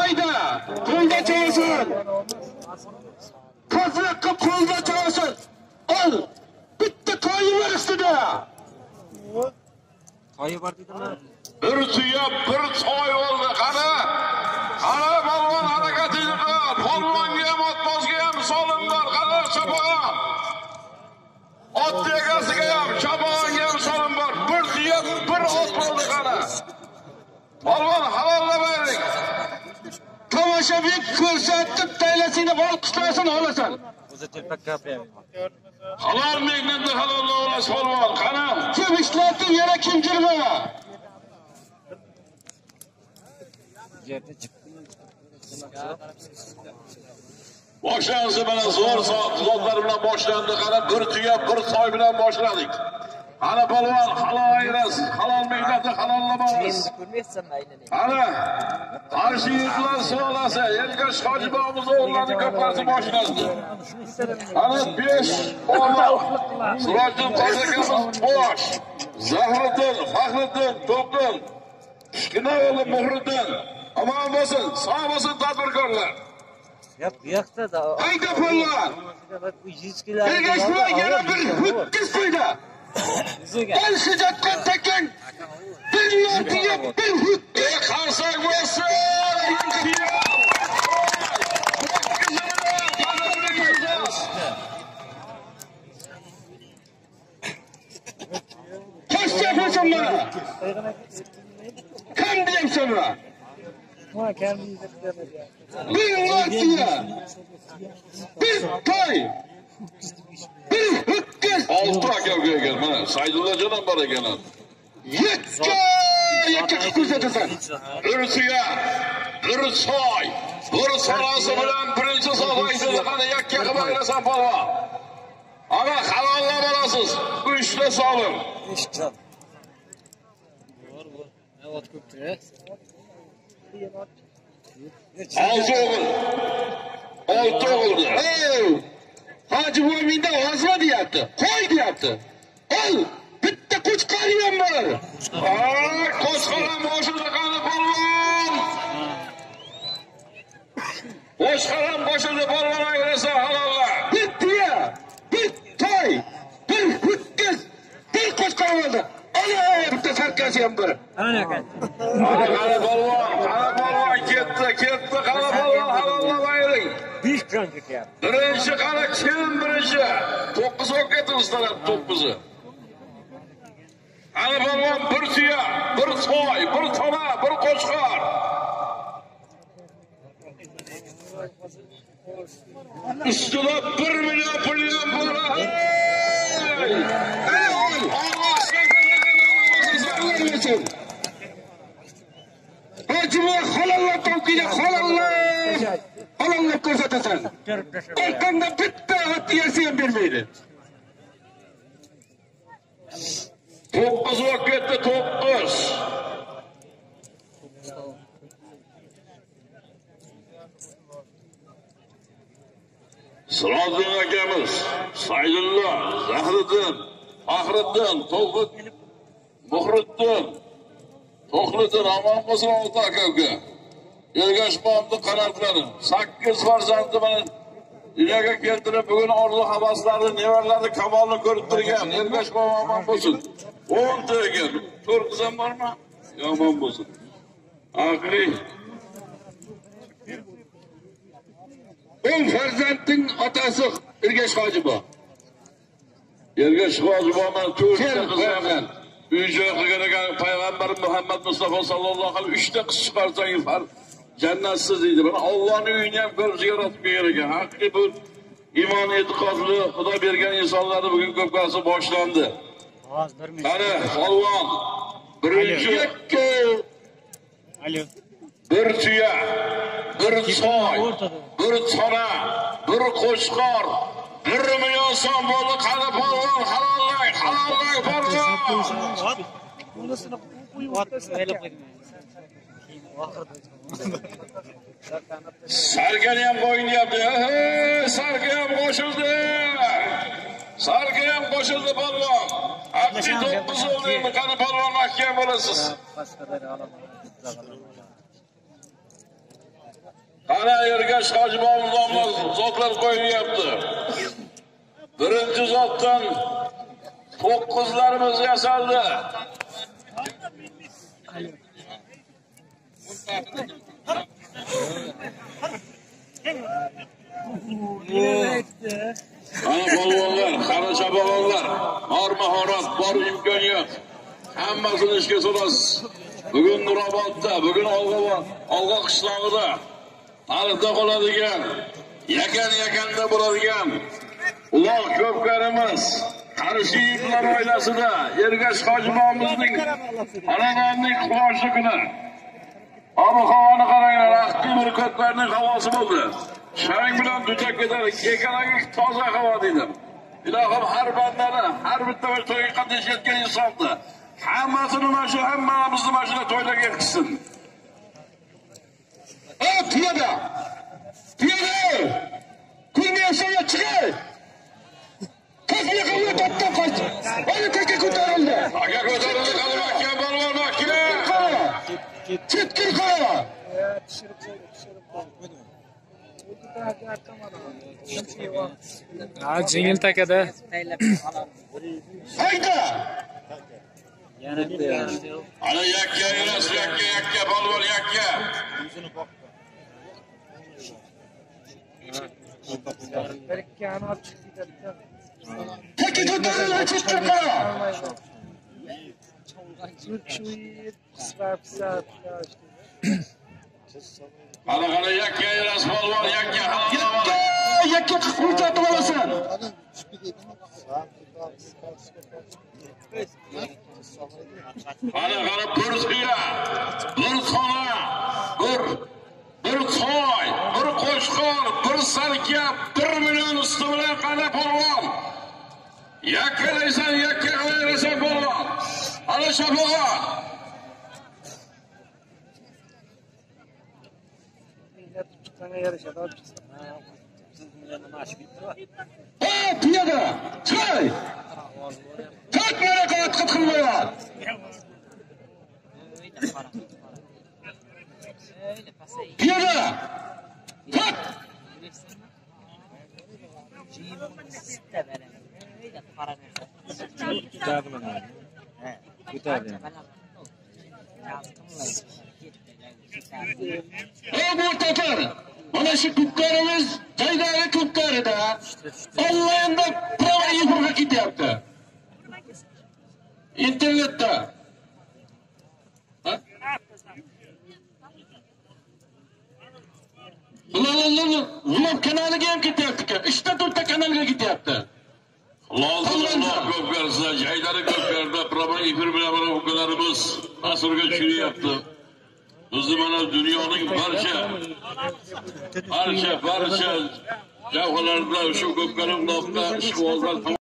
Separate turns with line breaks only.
to'yda qo'lda chalasan. Kozliqqa qo'lda chalasan. Ol. Bitta to'yi bor ustida.
To'yi bor dedilar.
Bir tuya, bir to'y oldi. Qani? Qani balvon harakatingni qil. Polvonga ham, otbozga ham solim bor. Qani chopag'on. Ot egasiga ham, chopag'onga ham solim bor. Bir tuya, bir ot oldi qani. Polvon halollamaylik.
Tomoshabin ko'rsatib taylasini olqishlasin olasan.
O'zi telpak gapiradi.
Halol mehnatni halolla olasiz polvon. Qani?
Kim ishlatdi yana kim kirma.
Yerda chiqdi.
Boshlansa mana zo'r zotlar bilan boshlandi. Qani bir tuya, bir soy bilan boshladik. Ana polvon halol ayrasiz. Halol mehnatni halollamoqmiz. Ana qarshi yurtlar solasi Ergash Hojiboyimiz o'g'illarining ko'pasi boshlandi. Ana 5 o'g'il. Surajon Qodirxonimiz bosh. Zahriddin, Faxriddin, To'qil. Kichkina o'g'li Muhriddin. Omon bo'lsin, sog' bo'lsin tadbirkorlar.
Yap, bu yoqda da.
Hayda polvon. Ergash bilan yana bir ho'kiz qo'ydi. Ben sıcaktan tekin bir yordiye bir hütte
Kalsak olsun.
kaç yapıyorsun bana? Kan diyeyim sana. Bir yordiye bir toy bir hütte
6 akavga ekan. Mana Saydullajon bor ekan.
Yakka ko'rsatasan.
Bir suya, bir soy, bir sonasi bilan birinchi sog'aydi. Qani yakka qilib aylasan polvon. Ana halollab olasiz. 3 ta solim.
5 ta. Bor. Ne ot ko'pdir.
6 o'g'il. 6 o'g'ildir.
Hoji Mo'minda ozma deyapti. Qo'y deyapti. Ol, bitta qo'chqor ham bor.
Qo'chqor ham boshida qani polvon. Qo'chqor ham boshida polvon ayrasa halolla.
Bir tuya, bir toy, bir ho'kiz, bir qo'chqor bo'ldi. Ana bitta sarkasi ham bor.
Ana ekan.
Qani polvon ketdi, qani polvon halollamaylik.
5 ton ketyapti.
Birinchi qani kim birinchi? 9 o'q ketimiz taraf 9'u. Ana polvon bir tuya, bir toy, bir tona, bir qo'chqor. Ustida 1 million pul ham bor.
Hoji Mo'min halollab topkida halollab ko'rsatasan. Orqanda bitta ot yersi ham bermaydi.
9 o'q ketdi, 9. Siroddin akamiz, Saydulla, Zahriddin, Faxriddin, To'qil, Muhriddin, To'qliddin omon bo'lsin ota akaga. Ergash Mo'minning qanotlari 8 farzandi mana dunyoga keltirib bugun orzu havaslarni, nevarlarni kamolini ko'rib turgan Ergash Mo'min omon bo'lsin. 10 ta ekan. 4 qiz ham bormi? Omon bo'lsin. Aqli
10 farzandning otasi Ergash Hojiboy.
Ergash Hojiboy mana 4 ta qiz ham. Uy-joy qilgan ekan payg'ambar Muhammad Mustafa sallallohu alayhi 3 ta qiz chiqarsangiz jannatsiz deydi. Mana Allohning uyini ham ko'rishga yaratib bergan ekan. Haqiqiy bu iymon e'tiqodli Xudo bergan insonlarning bugun ko'pkasi boshlandi. Qani polvon birinchi bir tuya, bir soy, bir tona, bir qo'chqor, 1 million so'm bo'ldi. Qani polvon halollay polvon.
Bunasini qo'yib o'tib
Sargani ham qo'yinyapti. Sarga ham qo'shildi. Sarga ham qo'shildi polvon. Aqli 9 o'ldimi? Qani polvon mahkam bo'lasiz. Qara Ergash Hojiboyev nomli zotlar qo'yilyapti. Birinchi zotdan to'qqizlarimiz yasaldi. Ana polvonlar, qara chabalonlar, bor mahorat, bor imkoniyat. Hammasini ishga solasiz. Bugun Nurobodda, bugun Olg'a qishlog'ida tarixda qoladigan, yakanda bo'ladigan uloq ko'pkarimiz Qarishiyevlar oilasida Ergash Hojibovimizning xonadonning quvoshi kuni. Ob-havoni qaranglar, aqli bir ko'klarning havosi bo'ldi. Shang bilan duchak ketadi, kekalagi toza havo deydi. Ilohim har bandani, har bitta to'yga qatnashayotgan insonni hammasini mana shu hammamizni mana shu to'ylarga yetkazsin. Piyoda! Kulmiyashiga chiqay! Qizga qilib to'xtab qoch. Ona taka ko'tarildi. Aka ko'tarildi, qani aka balvon aka. Chetkir qara.
Jingil takada.
Hayda!
Ana yakka emas, yakka balvon yakka.
Taka ko'tarildi, chetkir qara.
Ana yakka emas, balvon yakka.
Yakka ko'rsatib olasan.
Ana bir qiya, bir xona, bir to'y, bir qo'shqor, bir sarka, 1 million usti bilan qana polvon. Yakkalaysan, yakka qilaversan polvon. Ana shaboga.
Piyoda! Choy! Tok maraqa qilmayapti. Piyoda! Tok! Bu to'tar. Mana shu ko'klarimiz joydagi ko'klarida onlaynda prava efirga ketyapti. Internetda. Vlog kanaliga ham ketyapti. 3ta kanalga ketyapti.
Lozim ko'pkarsa, joylari ko'pkarda prava efir bilan o'quvchilarimiz asrga tushiryapti. Bizni mana dunyoning barcha javharlarda shu ko'pkarim nomda ishqibozlar